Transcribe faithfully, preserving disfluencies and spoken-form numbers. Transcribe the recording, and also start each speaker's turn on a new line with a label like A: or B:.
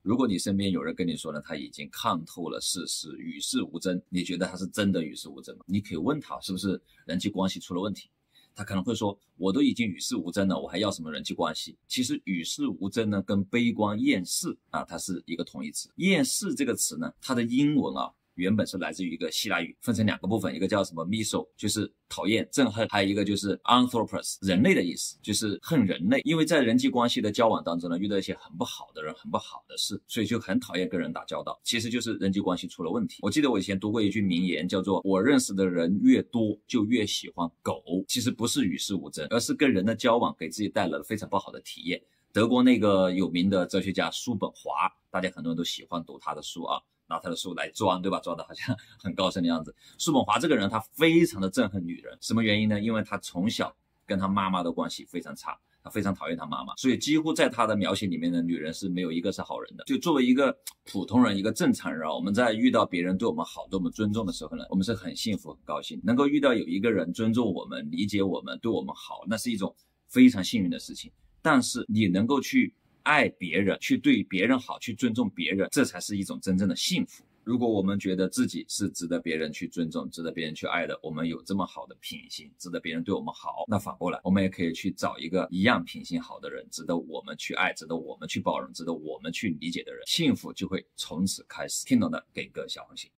A: 如果你身边有人跟你说呢，他已经看透了世事，与世无争，你觉得他是真的与世无争吗？你可以问他是不是人际关系出了问题，他可能会说，我都已经与世无争了，我还要什么人际关系？其实与世无争呢，跟悲观厌世啊，它是一个同义词。厌世这个词呢，它的英文啊，原本是来自于一个希腊语，分成两个部分，一个叫什么 miso， 就是讨厌憎恨，还有一个就是 anthropos， 人类的意思，就是恨人类。因为在人际关系的交往当中呢，遇到一些很不好的人，很不好的事，所以就很讨厌跟人打交道，其实就是人际关系出了问题。我记得我以前读过一句名言，叫做我认识的人越多就越喜欢狗。其实不是与世无争，而是跟人的交往给自己带来了非常不好的体验。德国那个有名的哲学家叔本华，大家很多人都喜欢读他的书啊，拿他的书来装，对吧？装的好像很高深的样子。叔本华这个人他非常的憎恨女人，什么原因呢？因为他从小跟他妈妈的关系非常差，他非常讨厌他妈妈，所以几乎在他的描写里面的女人是没有一个是好人的。就作为一个普通人，一个正常人啊，我们在遇到别人对我们好，对我们尊重的时候呢，我们是很幸福很高兴，能够遇到有一个人尊重我们，理解我们，对我们好，那是一种非常幸运的事情。但是你能够去爱别人，去对别人好，去尊重别人，这才是一种真正的幸福。如果我们觉得自己是值得别人去尊重，值得别人去爱的，我们有这么好的品行，值得别人对我们好，那反过来我们也可以去找一个一样品行好的人，值得我们去爱，值得我们去包容，值得我们去理解的人，幸福就会从此开始。听懂的给个小红心。